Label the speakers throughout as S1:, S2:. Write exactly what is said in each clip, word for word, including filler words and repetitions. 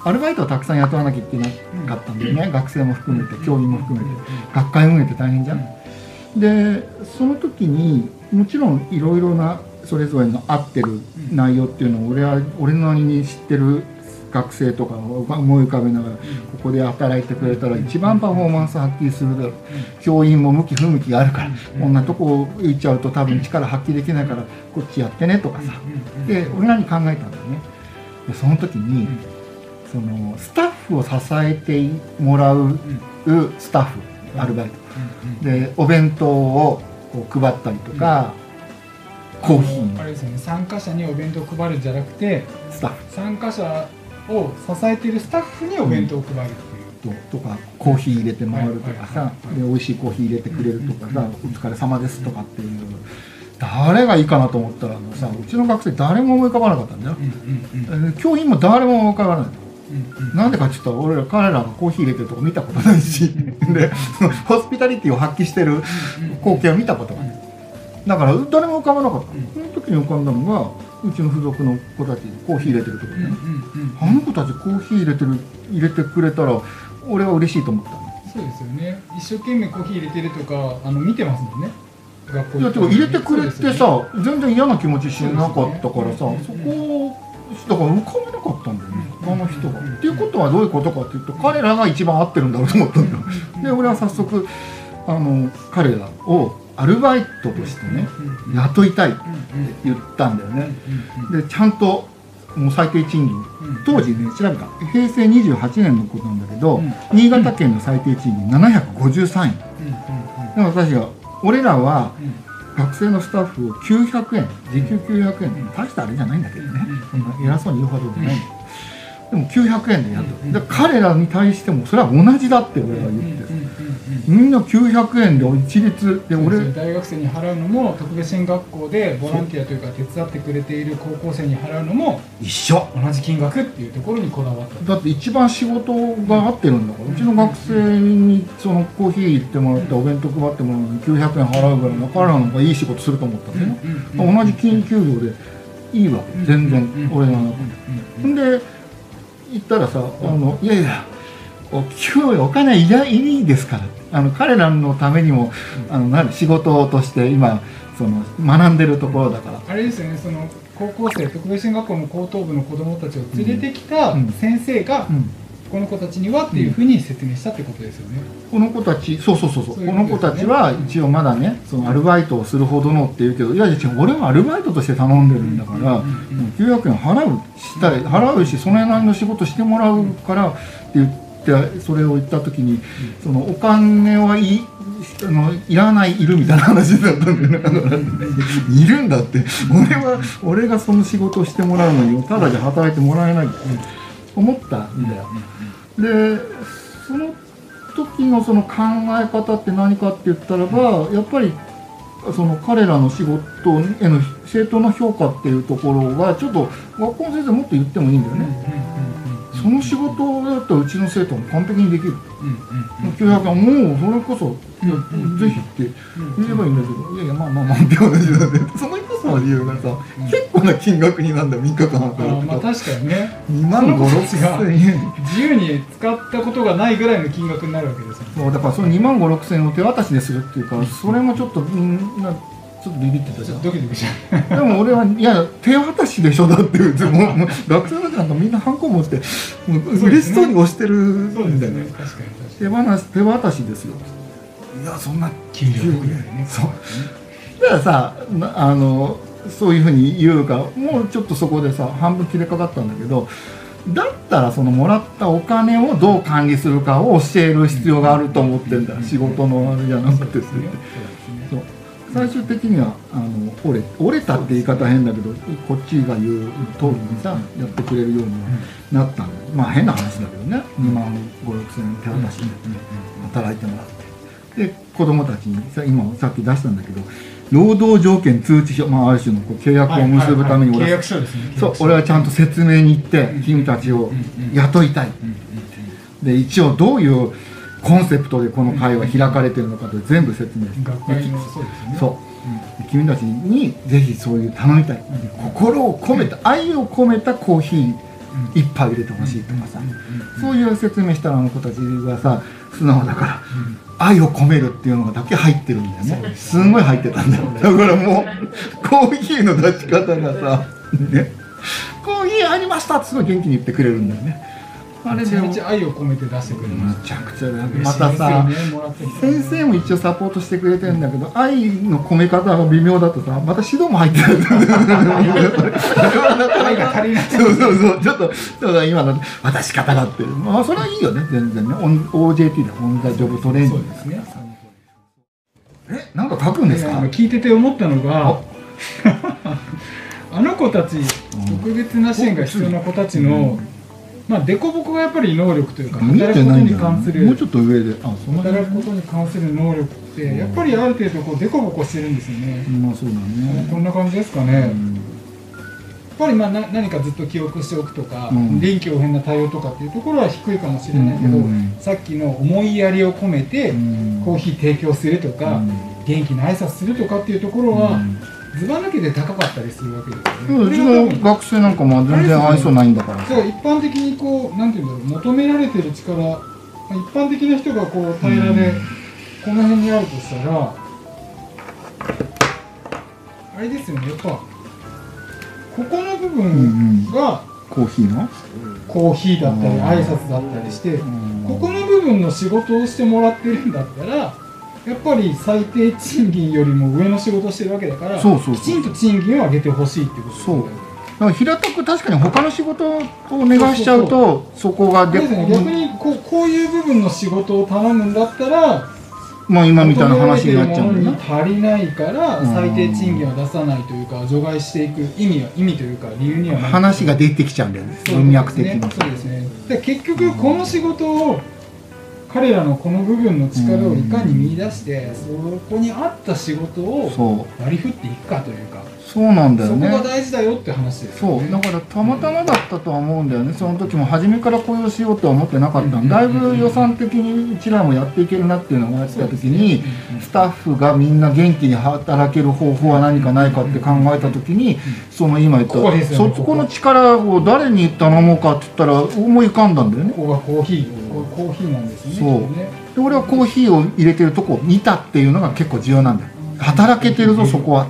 S1: アルバイトをたくさん雇わなきゃいけなかったんだよね、学生も含めて教員も含めて、学会運営って大変じゃん。でその時にもちろんいろいろなそれぞれの合ってる内容っていうのを俺は俺なりに知ってる学生とかを思い浮かべながら、ここで働いてくれたら一番パフォーマンス発揮するだろう、教員も向き不向きがあるから、こんなとこ行っちゃうと多分力発揮できないからこっちやってねとかさ、で俺なりに考えたんだよね。でその時にそのスタッフを支えてもらうスタッフ、アルバイトでお弁当をこう配ったりとか、コーヒー
S2: あれですよね、参加者にお弁当を配るんじゃなくて
S1: スタッフ
S2: 参加者を支えているスタッフにお弁当を配るっていう、
S1: と, とかコーヒー入れて回るとかさ、で美味しいコーヒー入れてくれるとかさ、お疲れ様ですとかっていう、誰がいいかなと思ったらさ、うちの学生誰も思い浮かばなかったんだよ。教員も誰も思い浮かばない。なんでかって言ったら俺ら彼らがコーヒー入れてるとこ見たことないしでホスピタリティを発揮してる光景を見たことがない。だから誰も浮かばなかった。その時に浮かんだのがうちの付属の子たちコーヒー入れてるとこね、あの子たちコーヒー入れてる入れてくれたら俺は嬉しいと思ったの。
S2: そうですよね。一生懸命コーヒー入れてるとかあの見てますもんね。学校
S1: いやでも入れてくれてさ、ね、全然嫌な気持ちしなかったからさ、 そ,、ね、そこだから浮かばなかったんだよね、他の人が。っていうことはどういうことかっていうと、彼らが一番合ってるんだろうと思ったんだよ。で俺は早速あの彼らをアルバイトとしてね雇いたいって言ったんだよね。でちゃんともう最低賃金、当時ね調べたへいせいにじゅうはちねんのことなんだけど、新潟県の最低賃金ななひゃくごじゅうさんえん。だから私が俺らは学生のスタッフをきゅうひゃくえん、時給きゅうひゃくえん、大したあれじゃないんだけどね、そんな偉そうに言うほどじゃないんだけど、でもきゅうひゃくえんでやる。で彼らに対してもそれは同じだって俺は言って、みんなきゅうひゃくえんで一律で、俺
S2: 大学生に払うのも特別支援学校でボランティアというか手伝ってくれている高校生に払うのも
S1: 一緒、
S2: 同じ金額っていうところにこだわった。
S1: だって一番仕事が合ってるんだから、うちの学生にそのコーヒー行ってもらってお弁当配ってもらうのにきゅうひゃくえん払うぐらいの彼らの方がいい仕事すると思ったんだよね。同じ金給料でいいわけ、全然俺の中で。んで言ったらさ、あのいやいやお給料お金いらいいですから、あの彼らのためにもあのな仕事として今その学んでるところだから。
S2: あれですよね、その高校生特別支援学校の高等部の子どもたちを連れてきた先生が、うんうん、この子たちにはっていうふうに説明したってことですよね。
S1: この子たち、そうそうそうそう、そういうことですね。この子たちは一応まだね、そのアルバイトをするほどのって言うけど、いやいや俺はアルバイトとして頼んでるんだから、きゅうひゃくえん払うしたい払うし、それなりの仕事してもらうからって言って。それを言った時に、そのお金はいあのいらないいるみたいな話だったんだよね。いるんだって、俺は俺がその仕事をしてもらうのにただで働いてもらえないって思ったんだよ。でその時のその考え方って何かって言ったらば、やっぱりその彼らの仕事への正当な評価っていうところがちょっと学校の先生もっと言ってもいいんだよね。その仕事だったらうちの生徒も完璧にできる。きゅうひゃくえんもうそれこそいやぜひって言えばいいんだけど、いやいやまあまあまあって同じだね。その一つの理由がさ、結構な金額になんだよ、みっかかん働くと。
S2: まあ確かにね、
S1: にまんごろくせんえん
S2: 自由に使ったことがないぐらいの金額になるわけですよね。
S1: そうだからそのにまんごろくせんえんを手渡しでするっていうか、それもちょっとみんなちょっとビビってたじゃん。
S2: ドキドキしちゃう。
S1: でも俺はいや手渡しでしょだっていうもうもう学生たちなんかみんなハンコ持ってもう嬉しそうに押してるんだよね。
S2: 確かに
S1: 手渡し手渡しですよ。いやそんな
S2: 給料ぐらいね。
S1: そう。だからさあのそういうふうに言うか、もうちょっとそこでさ半分切れかかったんだけど、だったらそのもらったお金をどう管理するかを教える必要があると思ってんだ。仕事のあれじゃなくてですね。そう。最終的にはあの折れ折れたって言い方変だけど、こっちが言う通りにさやってくれるようになったんだ。まあ変な話だけどね、にまんごろくせんえん手渡しで働いてもらって、で子供たちにさ今さっき出したんだけど、労働条件通知書、まあある種のこう契約を結ぶために
S2: 契約書ですね。
S1: そう俺はちゃんと説明に行って君たちを雇いたい。で一応どういうコンセプトでこの会は開かれてるのかと全部説明して、
S2: 学会のそうですね。
S1: そう、うん、君たちにぜひそういう頼みたい、心を込めた愛を込めたコーヒー一杯入れてほしいとかさ、そういう説明したらあの子たちがさ素直だから愛を込めるっていうのがだけ入ってるんだよね。すんごい入ってたんだよ。だからもうコーヒーの出し方がさね、コーヒーありましたってすごい元気に言ってくれるんだよね。
S2: あれめちゃめちゃ愛を込めて出してくれま
S1: す。めちゃくちゃだね。またさ、先生も一応サポートしてくれてるんだけど、愛の込め方が微妙だとさ、また指導も入ってる。愛が足りない。そうそうそう、ちょっとちょっと今の渡し方がってる。まあそれはいいよね、全然ね。オージェーティー でオンザジョブトレーニングですね。え、なんか書くんですか？
S2: 聞いてて思ったのが、あの子たち特別な支援が必要な子たちの。まあ、凸凹がやっぱり能力というか働くことに関する
S1: もうちょっと上で
S2: 働くことに関する能力ってやっぱりある程度こう凸凹してるんですよね。
S1: まあそうだね。
S2: こんな感じですかね。やっぱりまあな何かずっと記憶しておくとか、うん、臨機応変な対応とかっていうところは低いかもしれないけど、うん、さっきの思いやりを込めてコーヒー提供するとか、うん、元気な挨拶するとかっていうところは、うんずば抜けて高かったりするわけですよね。
S1: うちの学生なんかも全然愛想ないんだから。
S2: そう一般的にこうなんていうんだろう求められてる力、一般的な人がこう平らでこの辺にあるとしたら、あれですよね。やっぱここの部分が
S1: コーヒーの
S2: コーヒーだったり挨拶だったりして、ここの部分の仕事をしてもらってるんだったら。やっぱり最低賃金よりも上の仕事をしてるわけだからきちんと賃金を上げてほしいってことですよね。
S1: だから平たく確かに他の仕事をお願いしちゃうとそこが
S2: で、ね、逆にこう、こういう部分の仕事を頼むんだったら
S1: まあ今みたいな話になっちゃうんだね。
S2: 足りないから最低賃金は出さないというか除外していく意味は意味というか理由にはない
S1: 話が出てきちゃうんだよね。文脈的に。
S2: そうですね。で結局この仕事を彼らのこの部分の力をいかに見出してそこに合った仕事を割り振っていくかというか
S1: そうなんだよね。
S2: そこが大事だよって話ですよね。
S1: そうだからたまたまだったとは思うんだよね。その時も初めから雇用しようとは思ってなかったんだいぶ予算的にうちらもやっていけるなっていうのがあった時にスタッフがみんな元気に働ける方法は何かないかって考えた時にその今言ったそこの力を誰に頼もうかって言ったら思い浮かんだんだよね。
S2: ここがコーヒーコーヒーなんですね。
S1: そうで俺はコーヒーを入れてるとこを見たっていうのが結構重要なんだよ。働けてるぞそこはって。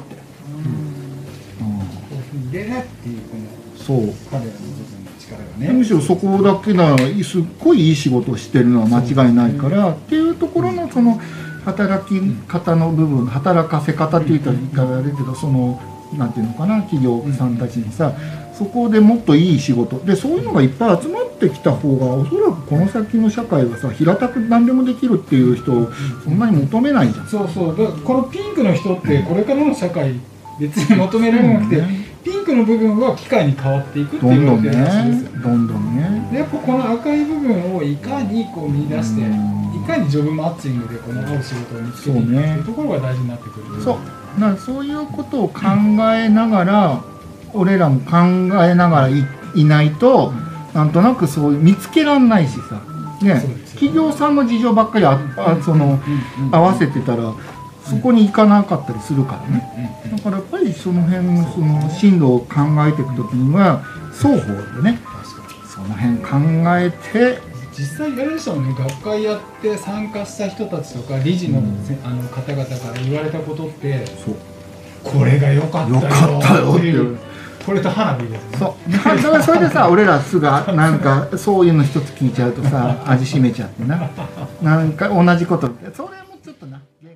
S2: 入れないっていうこの
S1: そう
S2: 彼らの部分の力がね。
S1: むしろそこだけならすっごいいい仕事をしてるのは間違いないからっていうところのその働き方の部分働かせ方って言ったら言い方あるけどそのなんていうのかな企業さんたちにさそこでもっといい仕事でそういうのがいっぱい集まってきた方がおそらくこの先の社会はさ平たく何でもできるっていう人をそんなに求めないじゃん。
S2: そうそうだこのピンクの人ってこれからの社会別に求められなくて、うんね、ピンクの部分は機械に変わっていくっていう話ですよね。
S1: どんどんね。
S2: でやっぱこの赤い部分をいかにこう見出して、いかにジョブマッチングでこの合う仕事を見つけていくっていうところが大事になってくる。
S1: そう、なそういうことを考えながら、うん、俺らも考えながら い, いないと、うん、なんとなくそういう見つけらんないしさ、ね、企業さんの事情ばっかりああその、うん、合わせてたら。そこに行かなかったりするからね。だからやっぱりその辺のその進路を考えていくときには双方でね、その辺考えて
S2: 実際やるでしょうね。学会やって参加した人たちとか理事の、うん、あの方々から言われたことって、そうこれが良かったよっていう。これと花火ですね。そうだ
S1: からそれでさ俺らすぐなんかそういうの一つ聞いちゃうとさ味しめちゃってななんか同じことそれもちょっとな。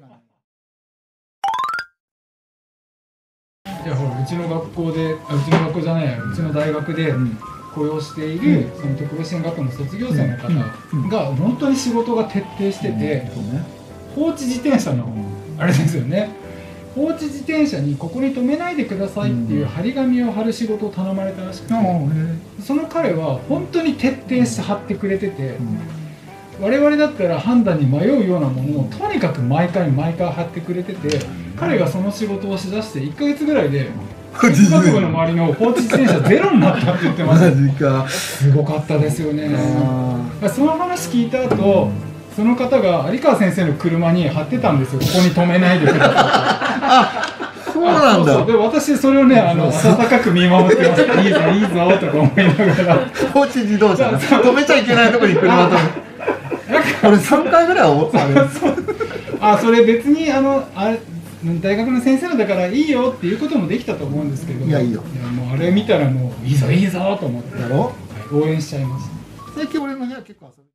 S2: いやほらうちの学校であうちの学校じゃないやうちの大学で雇用している、うん、その特別支援学校の卒業生の方が本当に仕事が徹底してて、うんうん、放置自転車のあれですよね放置自転車にここに止めないでくださいっていう張り紙を貼る仕事を頼まれたらしくて、うん、その彼は本当に徹底して貼ってくれてて、うん、我々だったら判断に迷うようなものをとにかく毎回毎回貼ってくれてて彼がその仕事をしだしていっかげつぐらいで家族の周りの放置自転車ゼロになったって言ってましたすごかったですよね。その話聞いた後その方が有川先生の車に貼ってたんですよ。ここに止めないでください
S1: そうなんだ。
S2: そうそうで私それをねあの温かく見守ってました。いいぞいいぞとか思いながら。
S1: 放置自動車止めちゃいけないところに車止め。俺さんかいぐらいはあれ。
S2: あそれ別にあのあれ大学の先生のだからいいよっていうこともできたと思うんですけど。
S1: いやいいよ。
S2: いやもうあれ見たらもういいぞいいぞと思って。
S1: だろ。
S2: 応援しちゃいます。
S1: 最近俺の部屋結構遊ぶ。